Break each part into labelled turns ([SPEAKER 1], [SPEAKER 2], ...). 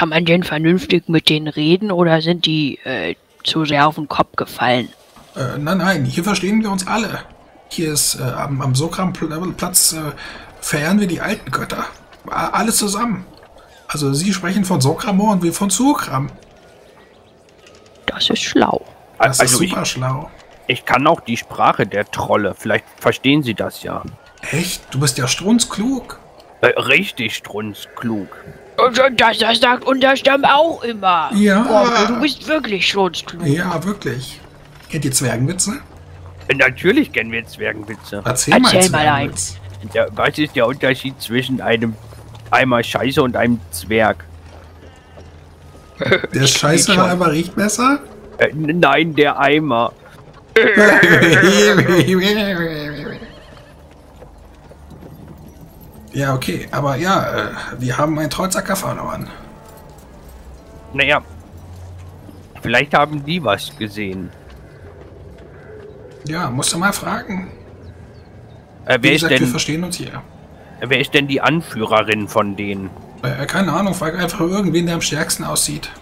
[SPEAKER 1] Kann man denn vernünftig mit denen reden oder sind die zu sehr auf den Kopf gefallen?
[SPEAKER 2] Nein, hier verstehen wir uns alle. Hier ist am Sokram-Platz verehren wir die alten Götter. Alle zusammen. Also Sie sprechen von Sokramor und wir von Sokram.
[SPEAKER 1] Das ist schlau.
[SPEAKER 2] Das ist super schlau.
[SPEAKER 3] Ich kann auch die Sprache der Trolle. Vielleicht verstehen Sie das ja.
[SPEAKER 2] Echt? Du bist ja strunzklug.
[SPEAKER 3] Richtig strunzklug.
[SPEAKER 1] Und das sagt unser Stamm auch immer.
[SPEAKER 2] Ja.
[SPEAKER 1] Gorgel, du bist wirklich strunzklug.
[SPEAKER 2] Ja, wirklich. Kennt ihr Zwergenwitze?
[SPEAKER 3] Natürlich kennen wir Zwergenwitze.
[SPEAKER 2] Erzähl mal einen
[SPEAKER 1] mal einen.
[SPEAKER 2] Zwergenwitz.
[SPEAKER 3] Ja, was ist der Unterschied zwischen einem Eimer Scheiße und einem Zwerg?
[SPEAKER 2] Der Scheiße aber riecht besser?
[SPEAKER 3] Nein, der Eimer.
[SPEAKER 2] Ja, okay. Aber ja, wir haben einen Trollzacker verloren.
[SPEAKER 3] Naja, vielleicht haben die was gesehen.
[SPEAKER 2] Ja, musst du mal fragen.
[SPEAKER 3] Wer
[SPEAKER 2] Wie
[SPEAKER 3] ist
[SPEAKER 2] gesagt, wir
[SPEAKER 3] denn,
[SPEAKER 2] verstehen uns hier.
[SPEAKER 3] wer ist denn die Anführerin von denen?
[SPEAKER 2] Keine Ahnung, frag einfach irgendwen, der am stärksten aussieht.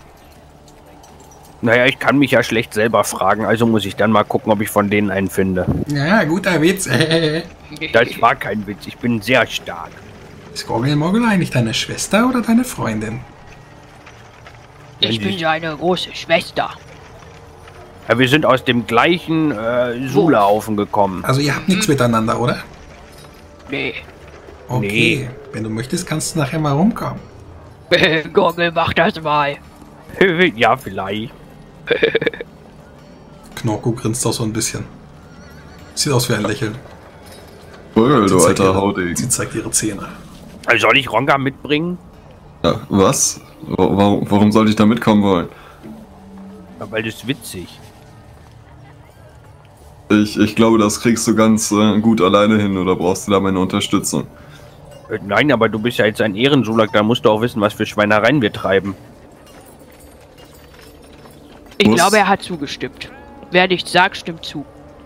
[SPEAKER 3] Naja, ich kann mich ja schlecht selber fragen, also muss ich dann mal gucken, ob ich von denen einen finde.
[SPEAKER 2] Ja, guter Witz.
[SPEAKER 3] Das war kein Witz, ich bin sehr stark.
[SPEAKER 2] Ist Gorgelmogel eigentlich deine Schwester oder deine Freundin?
[SPEAKER 1] Ich bin seine große Schwester.
[SPEAKER 3] Ja, wir sind aus dem gleichen Sulehaufen gekommen.
[SPEAKER 2] Also ihr habt nichts miteinander, oder?
[SPEAKER 1] Nee.
[SPEAKER 2] Okay, wenn du möchtest, kannst du nachher mal rumkommen.
[SPEAKER 1] Gorgel, mach das mal.
[SPEAKER 3] Ja, vielleicht.
[SPEAKER 2] Knorko grinst auch so ein bisschen. Sieht aus wie ein Lächeln.
[SPEAKER 4] Du alter Haudegen.
[SPEAKER 2] Sie zeigt ihre Zähne.
[SPEAKER 3] Soll ich Ronga mitbringen?
[SPEAKER 4] Ja, was? Warum sollte ich da mitkommen wollen?
[SPEAKER 3] Ja, weil das ist witzig.
[SPEAKER 4] Ich glaube, das kriegst du ganz gut alleine hin, oder brauchst du da meine Unterstützung?
[SPEAKER 3] Nein, aber du bist ja jetzt ein Ehrensulak, da musst du auch wissen, was für Schweinereien wir treiben.
[SPEAKER 1] Ich glaube, er hat zugestimmt. Wer nichts sagt, stimmt zu.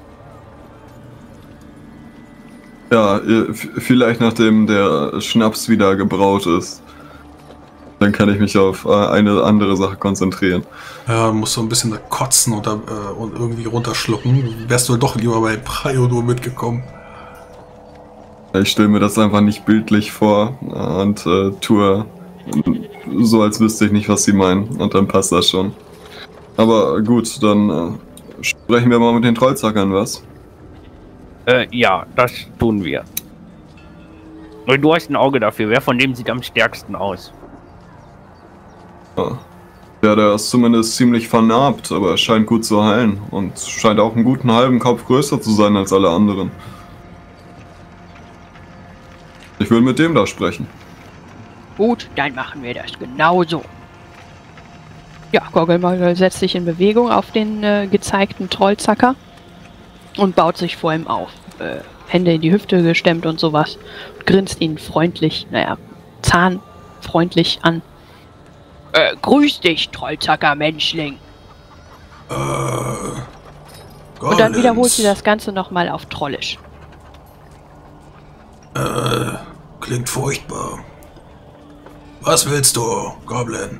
[SPEAKER 4] Ja, vielleicht nachdem der Schnaps wieder gebraut ist. Dann kann ich mich auf eine andere Sache konzentrieren.
[SPEAKER 2] Ja, musst du ein bisschen kotzen und irgendwie runterschlucken. Wärst du doch lieber bei Priodor mitgekommen.
[SPEAKER 4] Ich stelle mir das einfach nicht bildlich vor und tue so, als wüsste ich nicht, was sie meinen. Und dann passt das schon. Aber gut, dann sprechen wir mal mit den Trollzackern, was?
[SPEAKER 3] Ja, das tun wir. Und du hast ein Auge dafür. Wer von dem sieht am stärksten aus?
[SPEAKER 4] Ja, der ist zumindest ziemlich vernarbt, aber er scheint gut zu heilen. Und scheint auch einen guten halben Kopf größer zu sein als alle anderen. Ich will mit dem da sprechen.
[SPEAKER 1] Gut, dann machen wir das genauso. Ja, Gorgelmogel setzt sich in Bewegung auf den gezeigten Trollzacker und baut sich vor ihm auf. Hände in die Hüfte gestemmt und sowas. Und grinst ihn freundlich, zahnfreundlich an. Grüß dich, Trollzacker Menschling. Und dann wiederholt sie das Ganze nochmal auf Trollisch.
[SPEAKER 2] Klingt furchtbar. Was willst du, Goblin?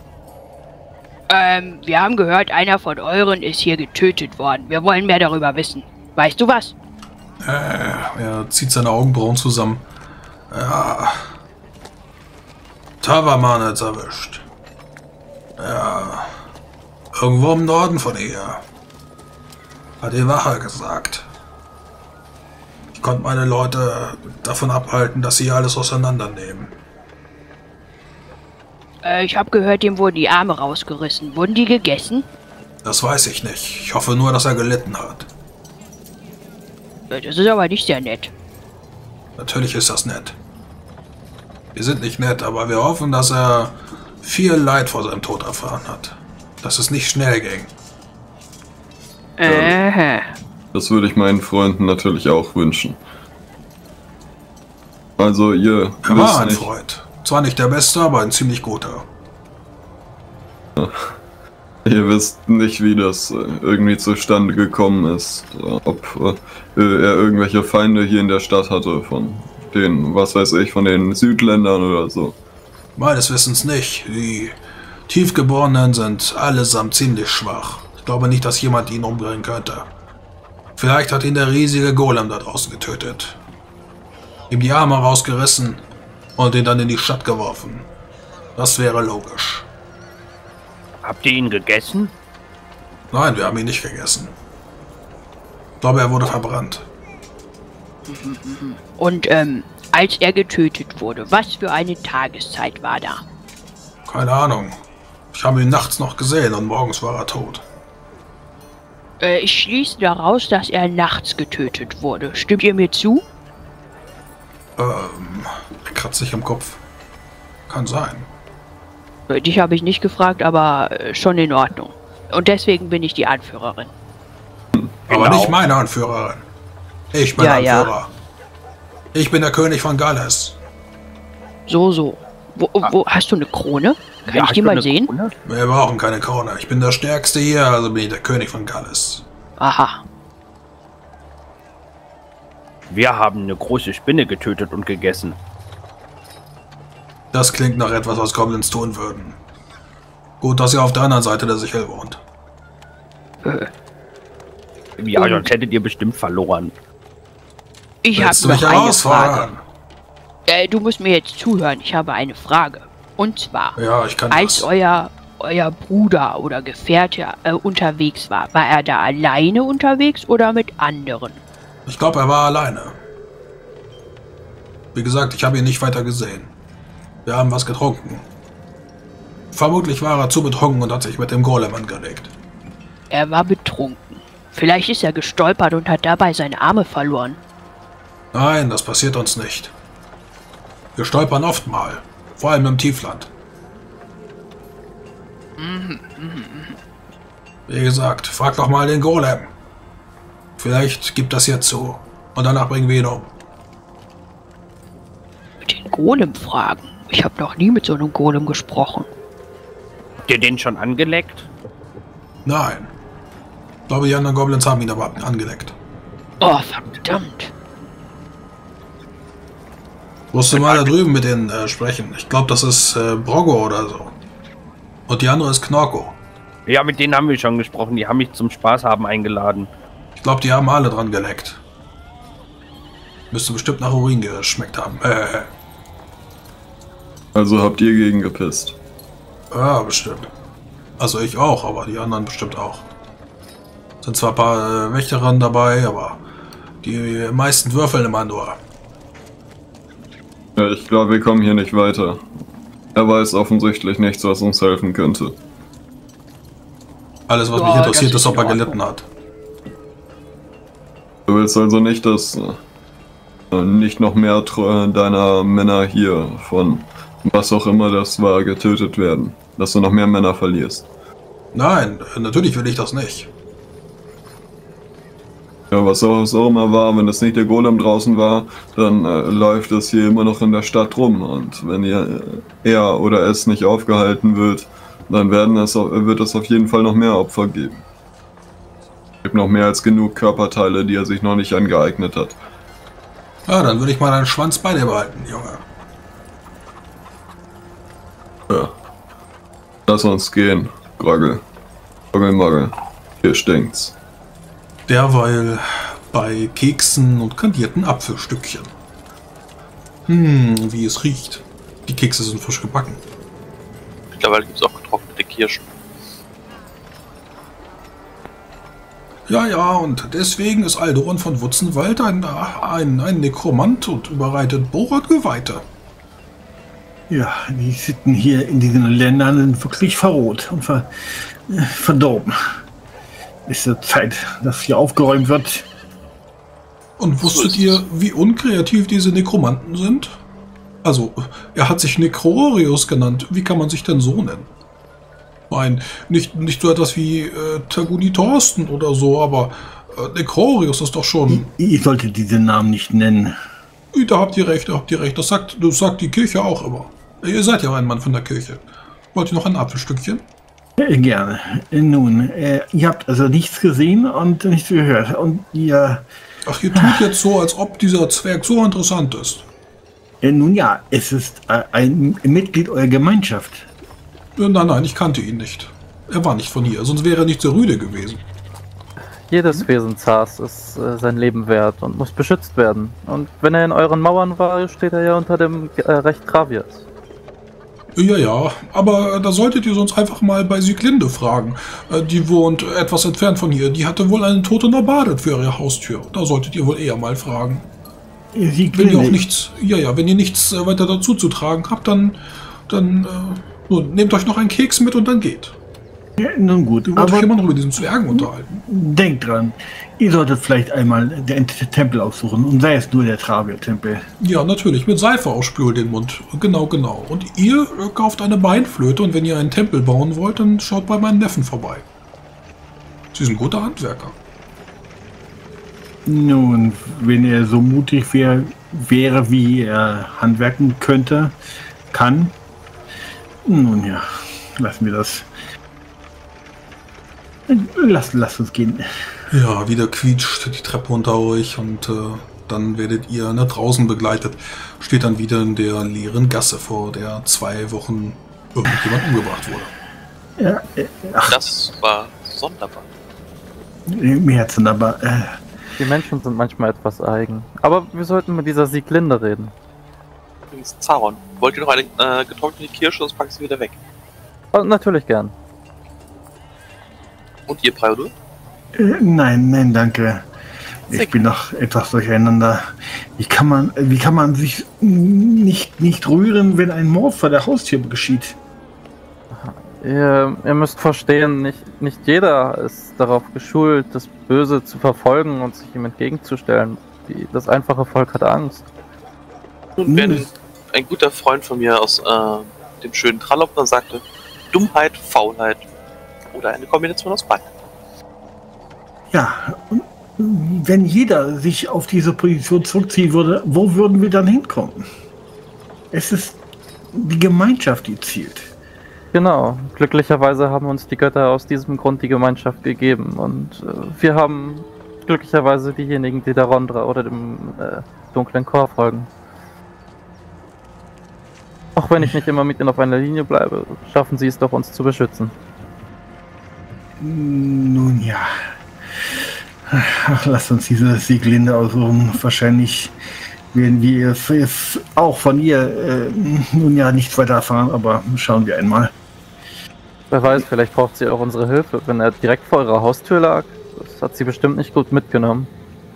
[SPEAKER 1] Wir haben gehört, einer von euren ist hier getötet worden. Wir wollen mehr darüber wissen. Weißt du was?
[SPEAKER 2] Er zieht seine Augenbrauen zusammen. Ja. Tavaman hat's erwischt. Ja. Irgendwo im Norden von hier. Hat die Wache gesagt. Ich konnte meine Leute davon abhalten, dass sie alles auseinandernehmen.
[SPEAKER 1] Ich habe gehört, dem wurden die Arme rausgerissen. Wurden die gegessen?
[SPEAKER 2] Das weiß ich nicht. Ich hoffe nur, dass er gelitten hat.
[SPEAKER 1] Das ist aber nicht sehr nett.
[SPEAKER 2] Natürlich ist das nett. Wir sind nicht nett, aber wir hoffen, dass er viel Leid vor seinem Tod erfahren hat. Dass es nicht schnell ging.
[SPEAKER 4] Das würde ich meinen Freunden natürlich auch wünschen. Also ihr
[SPEAKER 2] Er war ein
[SPEAKER 4] nicht,
[SPEAKER 2] Freund. Zwar nicht der Beste, aber ein ziemlich guter.
[SPEAKER 4] ihr wisst nicht, wie das irgendwie zustande gekommen ist. Ob er irgendwelche Feinde hier in der Stadt hatte, von den, was weiß ich, von den Südländern oder so.
[SPEAKER 2] Meines Wissens nicht. Die Tiefgeborenen sind allesamt ziemlich schwach. Ich glaube nicht, dass jemand ihn umbringen könnte. Vielleicht hat ihn der riesige Golem da draußen getötet. Ihm die Arme rausgerissen und ihn dann in die Stadt geworfen. Das wäre logisch.
[SPEAKER 3] Habt ihr ihn gegessen?
[SPEAKER 2] Nein, wir haben ihn nicht gegessen. Ich glaube, er wurde verbrannt.
[SPEAKER 1] Und als er getötet wurde, was für eine Tageszeit war da?
[SPEAKER 2] Keine Ahnung. Ich habe ihn nachts noch gesehen und morgens war er tot.
[SPEAKER 1] Ich schließe daraus, dass er nachts getötet wurde. Stimmt ihr mir zu?
[SPEAKER 2] Er kratzt sich im Kopf. Kann sein.
[SPEAKER 1] Dich habe ich nicht gefragt, aber schon in Ordnung. Und deswegen bin ich die Anführerin.
[SPEAKER 2] Aber
[SPEAKER 3] Genau.
[SPEAKER 2] nicht meine Anführerin. Ich bin
[SPEAKER 1] Ja,
[SPEAKER 2] Anführer. Ich bin der König von Galles.
[SPEAKER 1] So. Wo hast du eine Krone? Kann ich die mal sehen?
[SPEAKER 3] Krone?
[SPEAKER 2] Wir brauchen keine Krone. Ich bin der Stärkste hier, also bin ich der König von Galles.
[SPEAKER 1] Aha.
[SPEAKER 3] Wir haben eine große Spinne getötet und gegessen.
[SPEAKER 2] Das klingt nach etwas, was Goblins tun würden. Gut, dass ihr auf der anderen Seite der Sichel wohnt.
[SPEAKER 3] Ja,
[SPEAKER 1] Und-
[SPEAKER 3] sonst hättet ihr bestimmt verloren.
[SPEAKER 1] Ich habe
[SPEAKER 2] Willst du
[SPEAKER 1] noch
[SPEAKER 2] mich
[SPEAKER 1] eine
[SPEAKER 2] herausfordern?
[SPEAKER 1] Frage. Du musst mir jetzt zuhören. Ich habe eine Frage. Und zwar,
[SPEAKER 2] Ja, ich kann
[SPEAKER 1] als
[SPEAKER 2] das.
[SPEAKER 1] euer Bruder oder Gefährte unterwegs war er da alleine unterwegs oder mit anderen?
[SPEAKER 2] Ich glaube, er war alleine. Wie gesagt, ich habe ihn nicht weiter gesehen. Wir haben was getrunken. Vermutlich war er zu betrunken und hat sich mit dem Golem angelegt.
[SPEAKER 1] Er war betrunken. Vielleicht ist er gestolpert und hat dabei seine Arme verloren.
[SPEAKER 2] Nein, das passiert uns nicht. Wir stolpern oft mal. Vor allem im Tiefland. Wie gesagt, frag doch mal den Golem. Vielleicht gibt das jetzt zu. Und danach bringen wir ihn um.
[SPEAKER 1] Den Golem fragen. Ich habe noch nie mit so einem Golem gesprochen.
[SPEAKER 3] Habt ihr den schon angeleckt?
[SPEAKER 2] Nein. Ich glaube, die anderen Goblins haben ihn aber angeleckt.
[SPEAKER 1] Oh, verdammt.
[SPEAKER 2] Musst du mal da drüben mit denen sprechen. Ich glaube, das ist Broggo oder so. Und die andere ist Knorko.
[SPEAKER 3] Ja, mit denen haben wir schon gesprochen. Die haben mich zum Spaß haben eingeladen.
[SPEAKER 2] Ich glaube, die haben alle dran geleckt. Müsste bestimmt nach Urin geschmeckt haben.
[SPEAKER 4] Also habt ihr gegen gepisst.
[SPEAKER 2] Ja, bestimmt. Also ich auch, aber die anderen bestimmt auch. Sind zwar ein paar Wächterinnen dabei, aber die meisten würfeln immer nur.
[SPEAKER 4] Ja, ich glaube, wir kommen hier nicht weiter. Er weiß offensichtlich nichts, was uns helfen könnte.
[SPEAKER 2] Alles, was
[SPEAKER 1] Ja,
[SPEAKER 2] mich interessiert,
[SPEAKER 1] das
[SPEAKER 2] ist, ob
[SPEAKER 1] ist
[SPEAKER 2] er
[SPEAKER 1] in
[SPEAKER 2] gelitten hat.
[SPEAKER 4] Du willst also nicht, dass nicht noch mehr deiner Männer hier von was auch immer das war, getötet werden. Dass du noch mehr Männer verlierst.
[SPEAKER 2] Nein, natürlich will ich das nicht.
[SPEAKER 4] Ja, was auch immer war, wenn es nicht der Golem draußen war, dann läuft es hier immer noch in der Stadt rum. Und wenn er oder es nicht aufgehalten wird, dann wird es auf jeden Fall noch mehr Opfer geben. Es gibt noch mehr als genug Körperteile, die er sich noch nicht angeeignet hat.
[SPEAKER 2] Ja, dann würde ich mal deinen Schwanz bei dir behalten, Junge.
[SPEAKER 4] Ja. Lass uns gehen, Groggel. Groggelmoggel. Hier stinkt's.
[SPEAKER 2] Derweil bei Keksen und kandierten Apfelstückchen. Wie es riecht. Die Kekse sind frisch gebacken.
[SPEAKER 5] Mittlerweile gibt es auch getrocknete Kirschen.
[SPEAKER 2] Ja, und deswegen ist Aldoran von Wutzenwald ein Nekromant und überreitet Bohrert-Geweihte.
[SPEAKER 6] Ja, die Sitten hier in diesen Ländern sind wirklich verroht und verdorben. Ist es Zeit, dass hier aufgeräumt wird.
[SPEAKER 2] Und wusstet ihr, wie unkreativ diese Nekromanten sind? Also, er hat sich Necrorius genannt. Wie kann man sich denn so nennen? Nein, nicht so etwas wie Taguni Thorsten oder so, aber Necrorius ist doch schon...
[SPEAKER 6] Ihr solltet diesen Namen nicht nennen.
[SPEAKER 2] Da habt ihr recht. Das sagt die Kirche auch immer. Ihr seid ja ein Mann von der Kirche. Wollt ihr noch ein Apfelstückchen?
[SPEAKER 6] Gerne. Nun, ihr habt also nichts gesehen und nichts gehört. Und ihr...
[SPEAKER 2] Ach, ihr tut jetzt so, als ob dieser Zwerg so interessant ist.
[SPEAKER 6] Nun ja, es ist ein Mitglied eurer Gemeinschaft.
[SPEAKER 2] Nein, ich kannte ihn nicht. Er war nicht von hier, sonst wäre er nicht so rüde gewesen.
[SPEAKER 7] Jedes Wesenshaas ist sein Leben wert und muss beschützt werden. Und wenn er in euren Mauern war, steht er ja unter dem Recht Graviers.
[SPEAKER 2] Ja, aber da solltet ihr sonst einfach mal bei Sieglinde fragen. Die wohnt etwas entfernt von hier. Die hatte wohl einen Toten erbadet für ihre Haustür. Da solltet ihr wohl eher mal fragen. Wenn ihr auch nichts, wenn ihr nichts weiter dazu zu tragen habt, dann nun, nehmt euch noch einen Keks mit und dann geht.
[SPEAKER 6] Ja, nun gut,
[SPEAKER 2] Ich wollte euch immer noch über diesen Zwergen unterhalten.
[SPEAKER 6] Denkt dran, ihr solltet vielleicht einmal den Tempel aufsuchen und sei es nur der Travier-Tempel.
[SPEAKER 2] Ja, natürlich, mit Seife ausspülen den Mund. Genau. Und ihr kauft eine Beinflöte und wenn ihr einen Tempel bauen wollt, dann schaut bei meinen Neffen vorbei. Sie sind gute Handwerker.
[SPEAKER 6] Nun, wenn er so mutig wäre, wie er handwerken kann. Nun ja, lassen wir das. Lasst uns gehen.
[SPEAKER 2] Ja, wieder quietscht die Treppe unter euch und dann werdet ihr nach draußen begleitet. Steht dann wieder in der leeren Gasse, vor der 2 Wochen irgendjemand umgebracht wurde.
[SPEAKER 6] Ja,
[SPEAKER 5] Das war sonderbar.
[SPEAKER 6] im Herzen, aber
[SPEAKER 7] Die Menschen sind manchmal etwas eigen. Aber wir sollten mit dieser Sieglinde reden.
[SPEAKER 5] Übrigens, Zaron, wollt ihr noch eine getrocknete Kirsche, sonst pack ich sie wieder weg.
[SPEAKER 7] Oh, natürlich gern.
[SPEAKER 5] Und ihr, Priodo?
[SPEAKER 6] nein, danke. Ich
[SPEAKER 5] Sick.
[SPEAKER 6] bin noch etwas durcheinander. Wie kann man sich nicht rühren, wenn ein Mord vor der Haustür geschieht?
[SPEAKER 7] Ihr müsst verstehen, nicht jeder ist darauf geschult, das Böse zu verfolgen und sich ihm entgegenzustellen. Das einfache Volk hat Angst.
[SPEAKER 5] Nun, wenn ein guter Freund von mir aus dem schönen Trallopner sagte, Dummheit, Faulheit oder eine Kombination aus beiden.
[SPEAKER 6] Ja, wenn jeder sich auf diese Position zurückziehen würde, wo würden wir dann hinkommen? Es ist die Gemeinschaft, die zielt.
[SPEAKER 7] Genau. Glücklicherweise haben uns die Götter aus diesem Grund die Gemeinschaft gegeben. Und wir haben glücklicherweise diejenigen, die der Rondra oder dem dunklen Chor folgen. Auch wenn ich nicht immer mit ihnen auf einer Linie bleibe, schaffen sie es doch, uns zu beschützen.
[SPEAKER 6] Nun ja. Ach, lasst uns diese Sieglinde aussuchen. Wahrscheinlich werden wir es auch von ihr nun ja nichts weiter erfahren, aber schauen wir einmal.
[SPEAKER 7] Wer weiß, vielleicht braucht sie auch unsere Hilfe. Wenn er direkt vor ihrer Haustür lag, das hat sie bestimmt nicht gut mitgenommen.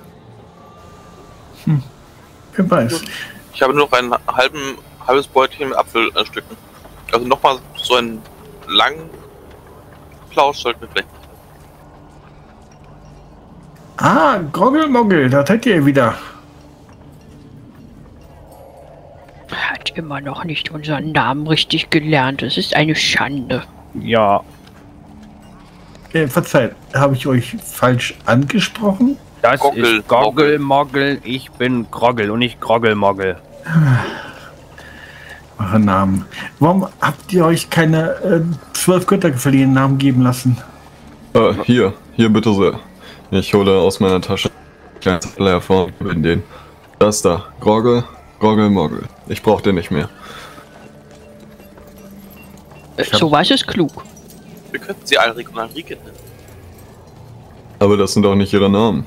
[SPEAKER 6] Wer weiß.
[SPEAKER 5] Ich habe nur noch ein halbes Beutelchen mit Apfelstücken. Also nochmal so einen langen Plausch sollten wir vielleicht.
[SPEAKER 6] Ah, Groggelmoggel, da seid ihr wieder.
[SPEAKER 1] Hat immer noch nicht unseren Namen richtig gelernt. Es ist eine Schande.
[SPEAKER 3] Ja,
[SPEAKER 6] Verzeiht, habe ich euch falsch angesprochen?
[SPEAKER 3] das
[SPEAKER 5] Goggel,
[SPEAKER 3] ist Goggelmoggel. Ich bin Groggel und nicht Groggelmoggel.
[SPEAKER 6] Eure Namen. Warum habt ihr euch keine 12 Götter verliehenen Namen geben lassen?
[SPEAKER 4] Hier bitte sehr. Ich hole aus meiner Tasche einen Zettel hervor und gebe den. Das da, Groggelmoggel. Ich brauch den nicht mehr.
[SPEAKER 1] Sowas ist klug.
[SPEAKER 5] Wir könnten sie Alrik und Alrike nennen.
[SPEAKER 4] Aber das sind auch nicht ihre Namen.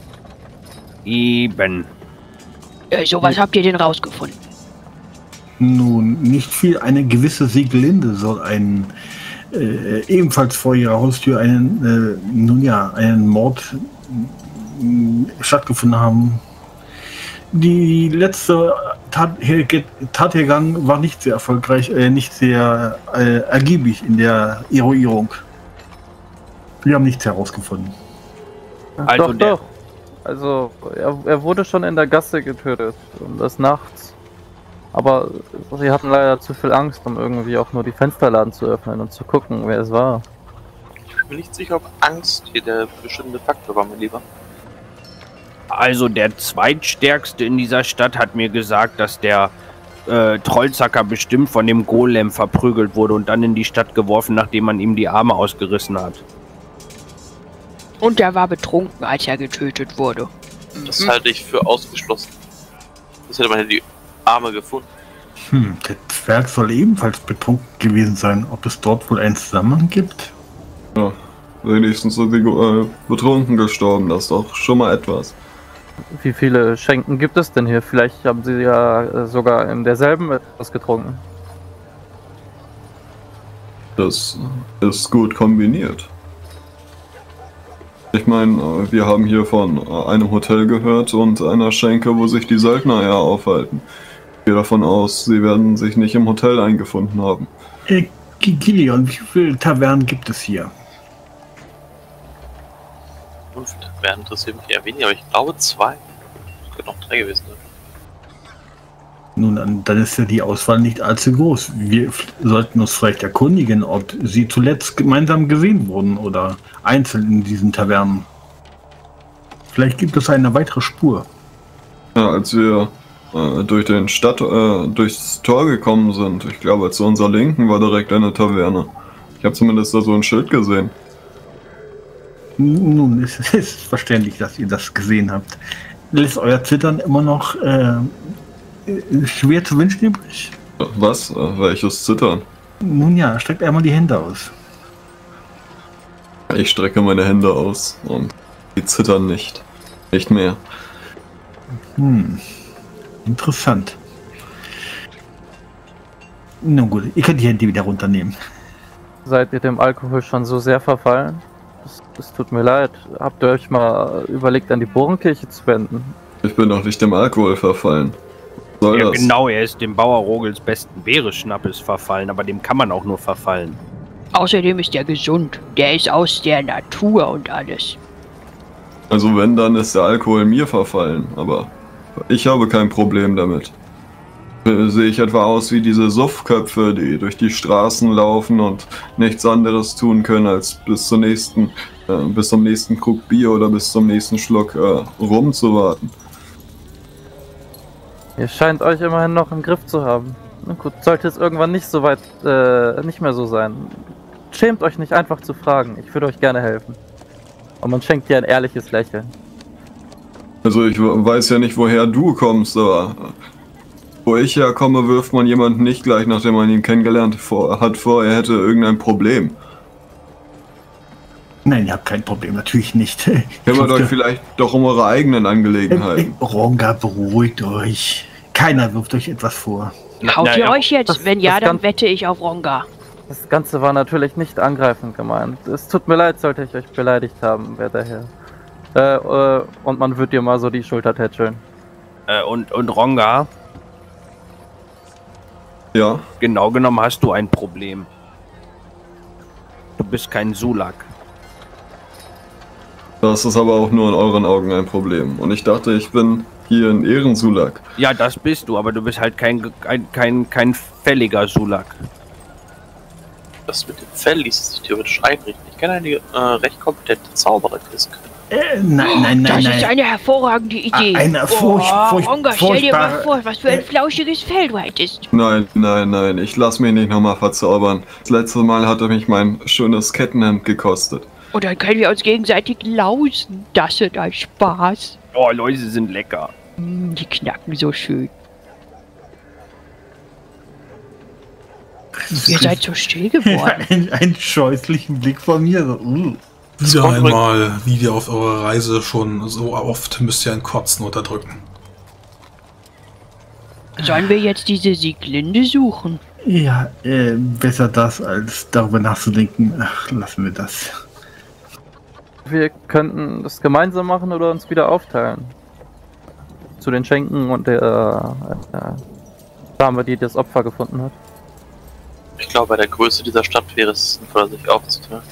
[SPEAKER 3] Eben.
[SPEAKER 1] Sowas habt ihr denn rausgefunden?
[SPEAKER 6] Nun, nicht viel. Eine gewisse Sieglinde soll ebenfalls vor ihrer Haustür einen Mord stattgefunden haben. Die letzte Tathergang war nicht sehr erfolgreich, nicht sehr ergiebig in der Eruierung. Wir haben nichts herausgefunden.
[SPEAKER 3] Also
[SPEAKER 7] Doch. Also, er wurde schon in der Gasse getötet, des Nachts. Aber sie hatten leider zu viel Angst, um irgendwie auch nur die Fensterladen zu öffnen und zu gucken, wer es war.
[SPEAKER 5] Ich bin mir nicht sicher, ob Angst hier der bestimmende Faktor war, mein Lieber.
[SPEAKER 3] Also der zweitstärkste in dieser Stadt hat mir gesagt, dass der Trollzacker bestimmt von dem Golem verprügelt wurde und dann in die Stadt geworfen, nachdem man ihm die Arme ausgerissen hat.
[SPEAKER 1] Und er war betrunken, als er getötet wurde.
[SPEAKER 5] Das halte ich für ausgeschlossen. Das hätte man ja die Arme gefunden.
[SPEAKER 6] Der Zwerg soll ebenfalls betrunken gewesen sein. Ob es dort wohl einen Zusammenhang gibt?
[SPEAKER 4] Ja, wenigstens sind die betrunken gestorben, das ist doch schon mal etwas.
[SPEAKER 7] Wie viele Schenken gibt es denn hier? Vielleicht haben sie ja sogar in derselben etwas getrunken.
[SPEAKER 4] Das ist gut kombiniert. Ich meine, wir haben hier von einem Hotel gehört und einer Schenke, wo sich die Söldner eher aufhalten. Ich gehe davon aus, sie werden sich nicht im Hotel eingefunden haben.
[SPEAKER 6] Gideon, wie viele Tavernen gibt es hier?
[SPEAKER 5] 5 Tavernen interessiert mich eher weniger, aber ich glaube 2. Es könnten auch 3 gewesen sein.
[SPEAKER 6] Nun, dann ist ja die Auswahl nicht allzu groß. Wir sollten uns vielleicht erkundigen, ob sie zuletzt gemeinsam gesehen wurden oder einzeln in diesen Tavernen. Vielleicht gibt es eine weitere Spur.
[SPEAKER 4] Ja, als wir durchs Tor gekommen sind, ich glaube zu unserer Linken war direkt eine Taverne. Ich habe zumindest da so ein Schild gesehen.
[SPEAKER 6] Nun, es ist verständlich, dass ihr das gesehen habt. Lässt euer Zittern immer noch schwer zu wünschen übrig?
[SPEAKER 4] Was? Welches Zittern?
[SPEAKER 6] Nun ja, streckt einmal die Hände aus.
[SPEAKER 4] Ich strecke meine Hände aus und die zittern nicht. Nicht mehr.
[SPEAKER 6] Interessant. Nun gut, ihr könnt die Hände wieder runternehmen.
[SPEAKER 7] Seid ihr dem Alkohol schon so sehr verfallen? Das tut mir leid. Habt ihr euch mal überlegt, an die Bohrenkirche zu wenden?
[SPEAKER 4] Ich bin doch nicht dem Alkohol verfallen. Soll
[SPEAKER 3] Ja,
[SPEAKER 4] das?
[SPEAKER 3] genau, er ist dem Bauer Rogels besten Beereschnappes verfallen, aber dem kann man auch nur verfallen.
[SPEAKER 1] Außerdem ist er gesund. Der ist aus der Natur und alles.
[SPEAKER 4] Also wenn, dann ist der Alkohol mir verfallen, aber ich habe kein Problem damit. Sehe ich etwa aus wie diese Suffköpfe, die durch die Straßen laufen und nichts anderes tun können, als bis zum nächsten Krug Bier oder bis zum nächsten Schluck Rum zu warten?
[SPEAKER 7] Ihr scheint euch immerhin noch im Griff zu haben. Na gut, sollte es irgendwann nicht so weit, nicht mehr so sein. Schämt euch nicht einfach zu fragen. Ich würde euch gerne helfen. Und man schenkt dir ein ehrliches Lächeln.
[SPEAKER 4] Also ich weiß ja nicht, woher du kommst, aber wo ich herkomme, wirft man jemanden nicht gleich, nachdem man ihn kennengelernt hat, vor, er hätte irgendein Problem.
[SPEAKER 6] Nein, ihr habt kein Problem, natürlich nicht.
[SPEAKER 4] Kümmert euch vielleicht doch um eure eigenen Angelegenheiten.
[SPEAKER 6] Ronga, beruhigt euch. Keiner wirft euch etwas vor.
[SPEAKER 1] Haut ihr euch jetzt?
[SPEAKER 7] das-
[SPEAKER 1] Wenn ja,
[SPEAKER 7] das
[SPEAKER 1] dann
[SPEAKER 7] kann-
[SPEAKER 1] wette ich auf Ronga.
[SPEAKER 7] Das Ganze war natürlich nicht angreifend gemeint. Es tut mir leid, sollte ich euch beleidigt haben, werter Herr. Und man wird dir mal so die Schulter tätscheln.
[SPEAKER 3] Und Ronga,
[SPEAKER 4] Ja,
[SPEAKER 3] genau genommen hast du ein Problem. Du bist kein Sulak.
[SPEAKER 4] das ist aber auch nur in euren Augen ein Problem. Und ich dachte, ich bin hier ein Ehrensulak.
[SPEAKER 3] Ja, das bist du, aber du bist halt kein fälliger Sulak.
[SPEAKER 5] Das mit dem Fell ließ sich theoretisch einrichten. Ich kenne einige recht kompetente Zauberer, die das können.
[SPEAKER 6] Nein,
[SPEAKER 1] Das ist eine hervorragende Idee.
[SPEAKER 6] Eine
[SPEAKER 1] Ronga, stell dir mal
[SPEAKER 6] furchtbare-
[SPEAKER 1] vor, was für ein flauschiges Fell du hättest.
[SPEAKER 4] Nein, ich lass mich nicht nochmal verzaubern. Das letzte Mal hatte mich mein schönes Kettenhemd gekostet.
[SPEAKER 1] Und dann können wir uns gegenseitig lausen. Das wird ein Spaß.
[SPEAKER 3] Oh, Läuse sind lecker.
[SPEAKER 1] Die knacken so schön. Ihr seid so still geworden.
[SPEAKER 6] einen scheußlichen Blick von mir. So,
[SPEAKER 2] Wieder einmal, wie ihr auf eurer Reise schon so oft, müsst ihr ein Kotzen unterdrücken.
[SPEAKER 1] Sollen wir jetzt diese Sieglinde suchen?
[SPEAKER 6] Ja, besser das, als darüber nachzudenken. Ach, lassen wir das.
[SPEAKER 7] Wir könnten das gemeinsam machen oder uns wieder aufteilen. Zu den Schenken und der Dame, die das Opfer gefunden hat.
[SPEAKER 5] Ich glaube, bei der Größe dieser Stadt wäre es sinnvoller, sich aufzuteilen.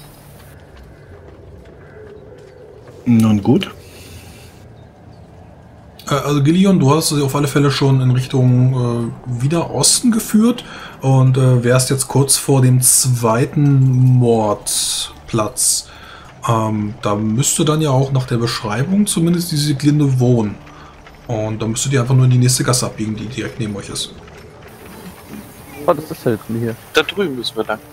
[SPEAKER 6] Nun gut.
[SPEAKER 2] Also Gideon, du hast sie auf alle Fälle schon in Richtung wieder Osten geführt und wärst jetzt kurz vor dem zweiten Mordplatz. Da müsste dann ja auch nach der Beschreibung zumindest diese Glinde wohnen. Und dann müsstet ihr einfach nur in die nächste Gasse abbiegen, die direkt neben euch ist.
[SPEAKER 7] Oh, das ist selten hier.
[SPEAKER 5] Da drüben müssen wir lang.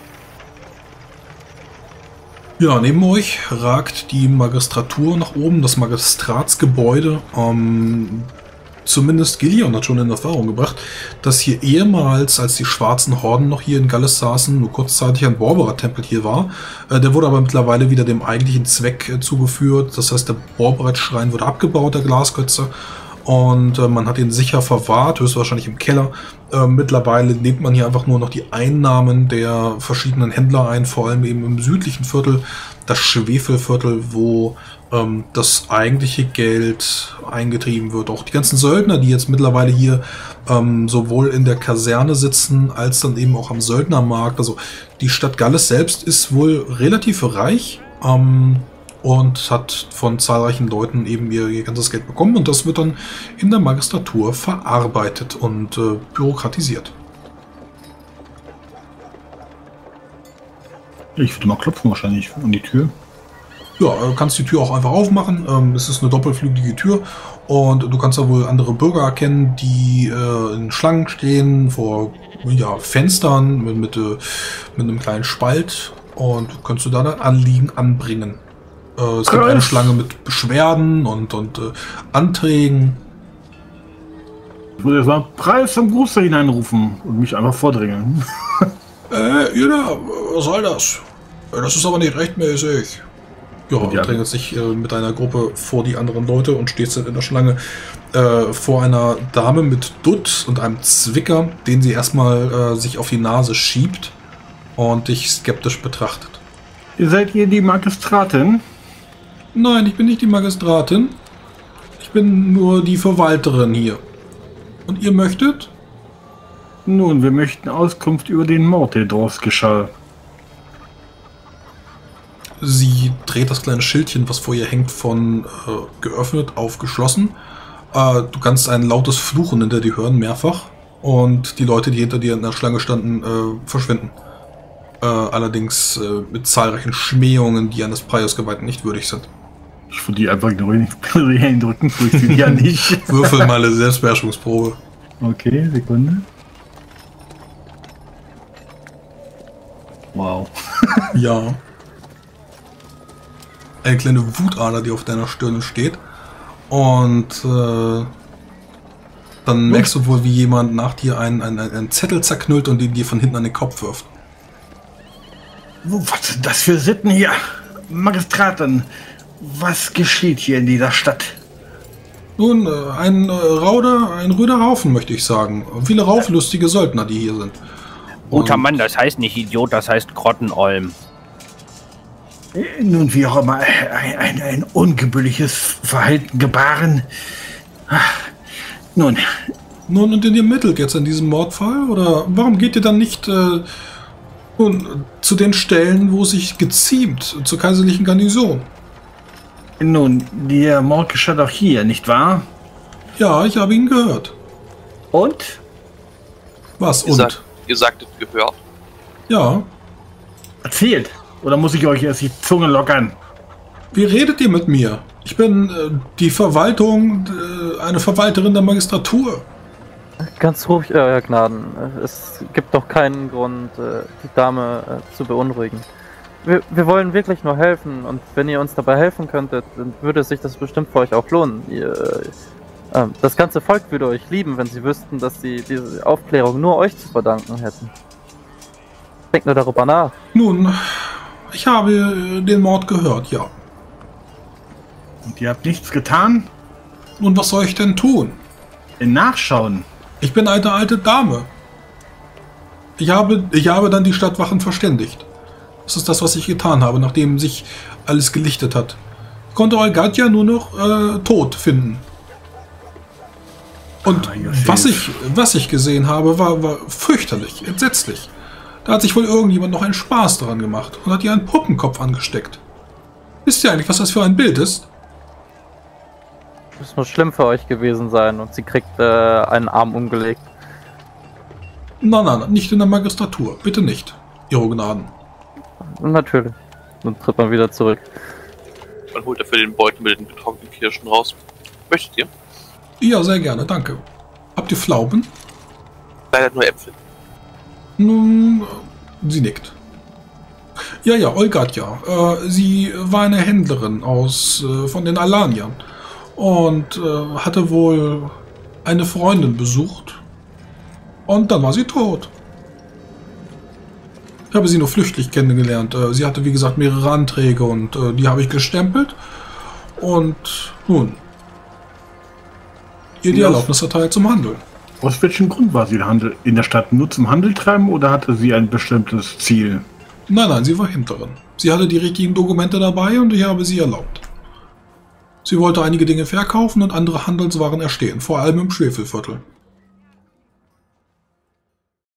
[SPEAKER 2] Ja, neben euch ragt die Magistratur nach oben, das Magistratsgebäude. zumindest Gillion hat schon in Erfahrung gebracht, dass hier ehemals, als die schwarzen Horden noch hier in Galles saßen, nur kurzzeitig ein Borbera-Tempel hier war. Der wurde aber mittlerweile wieder dem eigentlichen Zweck zugeführt. Das heißt, der Borbera-Schrein wurde abgebaut, der Glasgötze. Und man hat ihn sicher verwahrt, höchstwahrscheinlich im Keller. Mittlerweile nimmt man hier einfach nur noch die Einnahmen der verschiedenen Händler ein, vor allem eben im südlichen Viertel, das Schwefelviertel, wo das eigentliche Geld eingetrieben wird. Auch die ganzen Söldner, die jetzt mittlerweile hier sowohl in der Kaserne sitzen, als dann eben auch am Söldnermarkt. Also die Stadt Galles selbst ist wohl relativ reich und hat von zahlreichen Leuten eben ihr ganzes Geld bekommen. Und das wird dann in der Magistratur verarbeitet und bürokratisiert.
[SPEAKER 6] Ich würde mal klopfen wahrscheinlich an die Tür.
[SPEAKER 2] Ja, du kannst die Tür auch einfach aufmachen. Es ist eine doppelflügelige Tür und du kannst da wohl andere Bürger erkennen, die in Schlangen stehen vor Fenstern mit einem kleinen Spalt und kannst du da dein Anliegen anbringen. Es gibt eine Schlange mit Beschwerden und Anträgen.
[SPEAKER 6] Ich würde jetzt mal Preis zum Gruß da hineinrufen und mich einfach vordrängeln.
[SPEAKER 2] Was soll das? Das ist aber nicht rechtmäßig. Ja, du drängst dich mit deiner Gruppe vor die anderen Leute und stehst dann in der Schlange vor einer Dame mit Dutt und einem Zwicker, den sie erstmal sich auf die Nase schiebt und dich skeptisch betrachtet.
[SPEAKER 6] Seid ihr die Magistratin?
[SPEAKER 2] Nein, ich bin nicht die Magistratin. Ich bin nur die Verwalterin hier. Und ihr möchtet?
[SPEAKER 6] Nun, wir möchten Auskunft über den Mord, der dort geschah.
[SPEAKER 2] Sie dreht das kleine Schildchen, was vor ihr hängt, von geöffnet auf geschlossen. Du kannst ein lautes Fluchen hinter dir hören, mehrfach. Und die Leute, die hinter dir in der Schlange standen, verschwinden. Allerdings mit zahlreichen Schmähungen, die eines Preisgeweihten nicht würdig sind.
[SPEAKER 6] Ich würde die einfach ignorieren, drücken, so ich sie ja nicht.
[SPEAKER 2] Würfel mal eine Selbstbeherrschungsprobe.
[SPEAKER 6] Okay, Sekunde. Wow.
[SPEAKER 2] Ja. Eine kleine Wutader, die auf deiner Stirn steht. Und dann merkst du wohl, wie jemand nach dir einen Zettel zerknüllt und den dir von hinten an den Kopf wirft.
[SPEAKER 6] Was sind das für Sitten hier? Magistratin, was geschieht hier in dieser Stadt?
[SPEAKER 2] Nun, ein röder Haufen, möchte ich sagen. Viele rauflustige Söldner, die hier sind.
[SPEAKER 3] Guter Mann, das heißt nicht Idiot, das heißt Grottenolm.
[SPEAKER 6] Nun, wie auch immer, ein ungebührliches Verhalten gebaren. Nun,
[SPEAKER 2] und ihr ermittelt jetzt in diesem Mordfall? Oder warum geht ihr dann nicht zu den Stellen, wo es sich geziemt, zur kaiserlichen Garnison?
[SPEAKER 6] Nun, der Mord geschah doch hier, nicht wahr?
[SPEAKER 2] Ja, ich habe ihn gehört.
[SPEAKER 6] Und?
[SPEAKER 2] Was
[SPEAKER 5] Ihr sagtet gehört?
[SPEAKER 2] Ja.
[SPEAKER 6] Erzählt. Oder muss ich euch erst die Zunge lockern?
[SPEAKER 2] Wie redet ihr mit mir? Ich bin die Verwaltung, eine Verwalterin der Magistratur.
[SPEAKER 7] Ganz ruhig, Euer Gnaden. Es gibt doch keinen Grund, die Dame zu beunruhigen. Wir wollen wirklich nur helfen und wenn ihr uns dabei helfen könntet, dann würde sich das bestimmt für euch auch lohnen. Das ganze Volk würde euch lieben, wenn sie wüssten, dass sie diese Aufklärung nur euch zu verdanken hätten. Denkt nur darüber nach.
[SPEAKER 2] Nun, ich habe den Mord gehört, ja.
[SPEAKER 6] Und ihr habt nichts getan?
[SPEAKER 2] Nun, was soll ich denn tun?
[SPEAKER 6] Nachschauen.
[SPEAKER 2] Ich bin eine alte Dame. Ich habe dann die Stadtwachen verständigt. Das ist das, was ich getan habe, nachdem sich alles gelichtet hat. Ich konnte Olgadja nur noch tot finden. Und was ich gesehen habe, war fürchterlich, entsetzlich. Da hat sich wohl irgendjemand noch einen Spaß daran gemacht und hat ihr einen Puppenkopf angesteckt. Wisst ihr eigentlich, was das für ein Bild ist?
[SPEAKER 7] Das muss schlimm für euch gewesen sein und sie kriegt einen Arm umgelegt.
[SPEAKER 2] Nein, nicht in der Magistratur. Bitte nicht, Ihre Gnaden.
[SPEAKER 7] Natürlich. Dann tritt man wieder zurück.
[SPEAKER 5] Man holt dafür den Beutel mit den getrockneten Kirschen raus. Möchtet ihr?
[SPEAKER 2] Ja, sehr gerne, danke. Habt ihr Pflaumen?
[SPEAKER 5] Leider nur Äpfel.
[SPEAKER 2] Nun, sie nickt. Ja, Olgadja. Sie war eine Händlerin von den Alaniern und hatte wohl eine Freundin besucht und dann war sie tot. Ich habe sie nur flüchtig kennengelernt. Sie hatte, wie gesagt, mehrere Anträge und die habe ich gestempelt. Und nun, ihr die Erlaubnis erteilt zum Handeln.
[SPEAKER 6] Aus welchem Grund war sie in der Stadt? Nur zum Handel treiben oder hatte sie ein bestimmtes Ziel?
[SPEAKER 2] Nein, sie war Hinterin. Sie hatte die richtigen Dokumente dabei und ich habe sie erlaubt. Sie wollte einige Dinge verkaufen und andere Handelswaren erstehen, vor allem im Schwefelviertel.